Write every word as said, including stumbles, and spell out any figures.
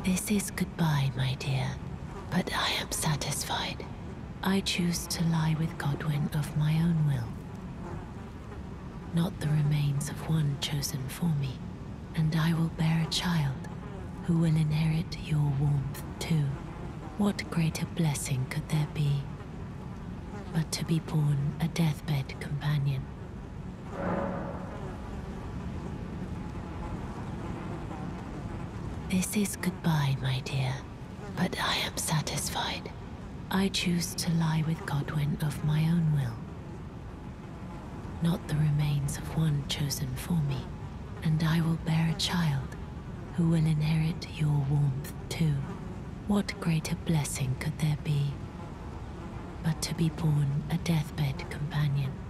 This is goodbye, my dear, but I am satisfied. I choose to lie with Godwin of my own will, not the remains of one chosen for me, and I will bear a child who will inherit your warmth too. What greater blessing could there be but to be born a deathbed companion? This is goodbye, my dear, but I am satisfied. I choose to lie with Godwin of my own will, not the remains of one chosen for me, and I will bear a child who will inherit your warmth too. What greater blessing could there be but to be born a deathbed companion?